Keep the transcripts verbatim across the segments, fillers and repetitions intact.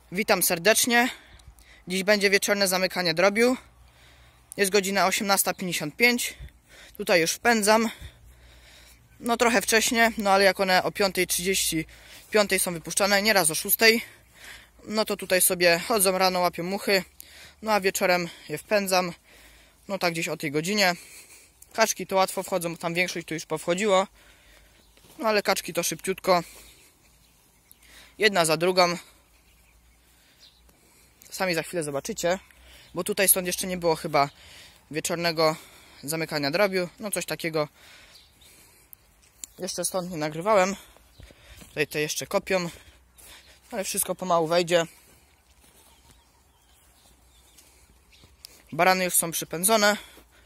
Witam serdecznie. Dziś będzie wieczorne zamykanie drobiu. Jest godzina osiemnasta pięćdziesiąt pięć. Tutaj już wpędzam. No trochę wcześnie, no ale jak one o piąta trzydzieści są wypuszczane, nieraz o szóstej, no to tutaj sobie chodzą rano, łapią muchy. No a wieczorem je wpędzam. No tak gdzieś o tej godzinie. Kaczki to łatwo wchodzą, tam większość tu już powchodziło. No ale kaczki to szybciutko. Jedna za drugą. Sami za chwilę zobaczycie, bo tutaj stąd jeszcze nie było chyba wieczornego zamykania drobiu. No coś takiego jeszcze stąd nie nagrywałem. Tutaj te jeszcze kopią, ale wszystko pomału wejdzie. Barany już są przypędzone.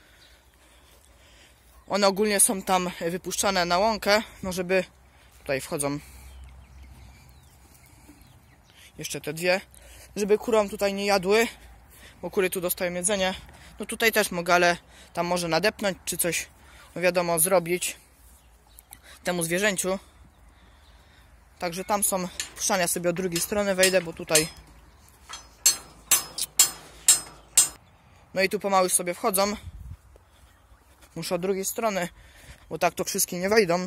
One ogólnie są tam wypuszczane na łąkę, no żeby tutaj wchodzą jeszcze te dwie, żeby kurom tutaj nie jadły, bo kury tu dostają jedzenie. No tutaj też mogę, ale tam może nadepnąć, czy coś, no wiadomo, zrobić temu zwierzęciu. Także tam są puszczania, sobie od drugiej strony wejdę, bo tutaj. No i tu pomału już sobie wchodzą. Muszę od drugiej strony, bo tak to wszystkie nie wejdą.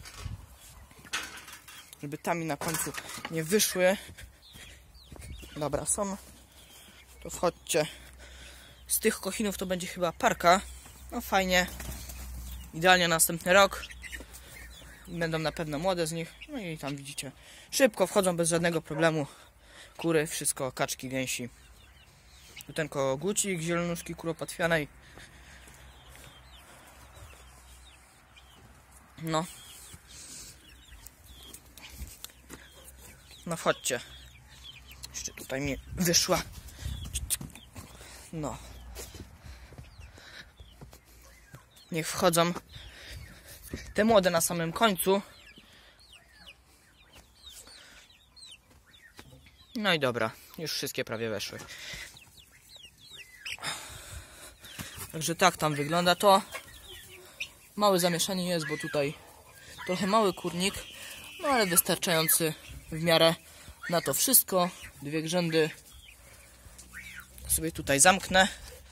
Żeby tam i na końcu nie wyszły. Dobra, są. To wchodźcie. Z tych kochinów to będzie chyba parka. No fajnie. Idealnie następny rok. Będą na pewno młode z nich. No i tam widzicie. Szybko wchodzą bez żadnego problemu. Kury, wszystko, kaczki, gęsi. Tu ten kogucik, zielonuszki kuropatwianej. No. No wchodźcie. Jeszcze tutaj mi wyszła. No. Niech wchodzą. Te młode na samym końcu. No i dobra. Już wszystkie prawie weszły. Także tak tam wygląda to. Małe zamieszanie jest, bo tutaj trochę mały kurnik. No ale wystarczający w miarę na to wszystko. Dwie grzędy sobie tutaj zamknę.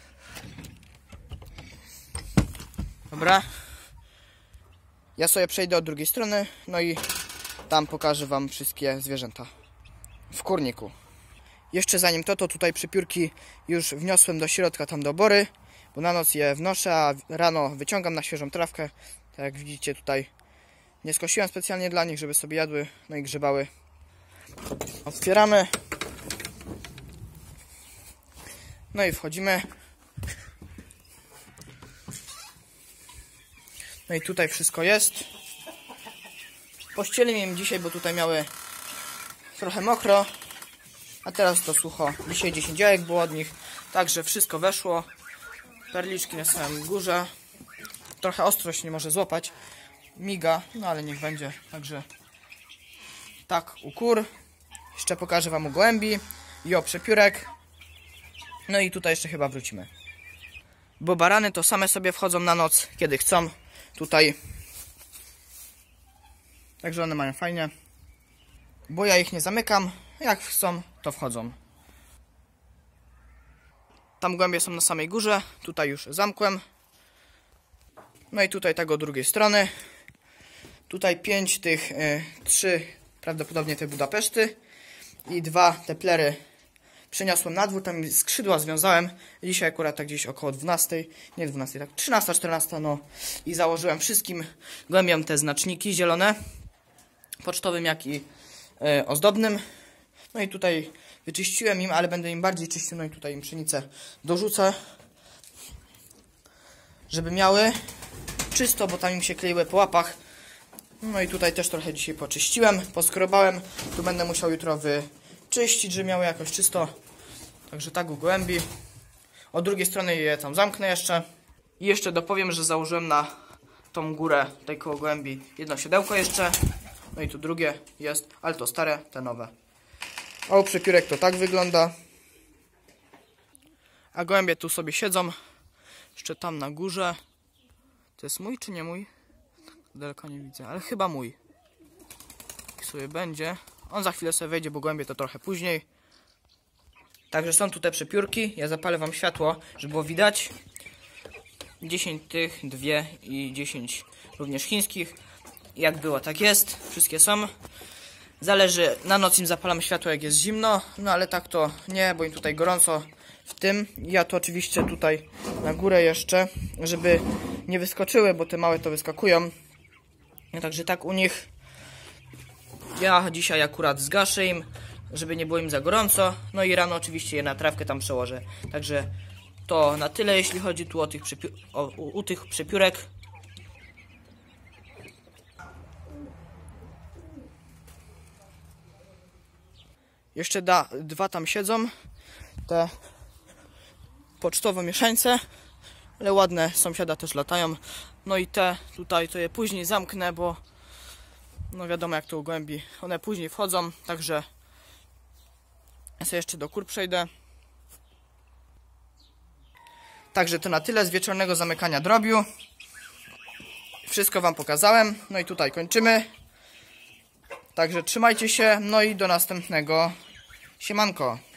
Dobra. Ja sobie przejdę od drugiej strony. No i tam pokażę wam wszystkie zwierzęta w kurniku. Jeszcze zanim to, to tutaj przypiórki już wniosłem do środka, tam do bory, bo na noc je wnoszę, a rano wyciągam na świeżą trawkę. Tak jak widzicie tutaj nie skosiłem specjalnie dla nich, żeby sobie jadły, no i grzebały. Otwieramy. No i wchodzimy. No i tutaj wszystko jest. Pościeliłem im dzisiaj, bo tutaj miały trochę mokro. A teraz to sucho. Dzisiaj dziesięć jajek było od nich. Także wszystko weszło. Perliczki na samym górze. Trochę ostro się nie może złapać. Miga, no ale niech będzie. Także tak u kur. Jeszcze pokażę wam u gołębi i o przepiórek. No i tutaj jeszcze chyba wrócimy. Bo barany to same sobie wchodzą na noc, kiedy chcą. Tutaj. Także one mają fajnie. Bo ja ich nie zamykam. Jak chcą, to wchodzą. Tam gołębie są na samej górze. Tutaj już zamkłem. No i tutaj tak od drugiej strony. Tutaj pięć tych, y, trzy prawdopodobnie te Budapeszty i dwa te plery przeniosłem na dwór, tam skrzydła związałem. Dzisiaj akurat tak gdzieś około dwunastej, nie dwunastej, tak trzynasta, czternasta, no i założyłem wszystkim gołębiom te znaczniki zielone, pocztowym jak i y, ozdobnym. No i tutaj wyczyściłem im, ale będę im bardziej czyścił, no i tutaj im pszenicę dorzucę, żeby miały czysto, bo tam im się kleiły po łapach. No i tutaj też trochę dzisiaj poczyściłem, poskrobałem. Tu będę musiał jutro wyczyścić, żeby miały jakoś czysto. Także tak u gołębi. Od drugiej strony je tam zamknę jeszcze. I jeszcze dopowiem, że założyłem na tą górę tutaj koło gołębi jedno siodełko jeszcze. No i tu drugie jest, ale to stare, te nowe. A u przepiórek to tak wygląda. A gołębie tu sobie siedzą. Jeszcze tam na górze. To jest mój czy nie mój? Daleko nie widzę, ale chyba mój. I sobie będzie. On za chwilę sobie wejdzie, bo gołębie to trochę później. Także są tutaj przepiórki. Ja zapalę wam światło, żeby było widać. dziesięć tych, dwie i dziesięć również chińskich. Jak było, tak jest. Wszystkie są. Zależy, na noc im zapalam światło, jak jest zimno. No ale tak to nie, bo im tutaj gorąco w tym. Ja to oczywiście tutaj na górę jeszcze, żeby nie wyskoczyły, bo te małe to wyskakują. No, także tak u nich. Ja dzisiaj akurat zgaszę im, żeby nie było im za gorąco. No i rano oczywiście je na trawkę tam przełożę. Także to na tyle, jeśli chodzi tu o tych, o, u, u tych przepiórek. Jeszcze da, dwa tam siedzą, te pocztowo-mieszańce, ale ładne, sąsiada też latają. No i te tutaj to je później zamknę, bo no wiadomo jak to u gołębi, one później wchodzą, także ja sobie jeszcze do kur przejdę. Także to na tyle z wieczornego zamykania drobiu. Wszystko wam pokazałem, no i tutaj kończymy. Także trzymajcie się, no i do następnego. Siemanko.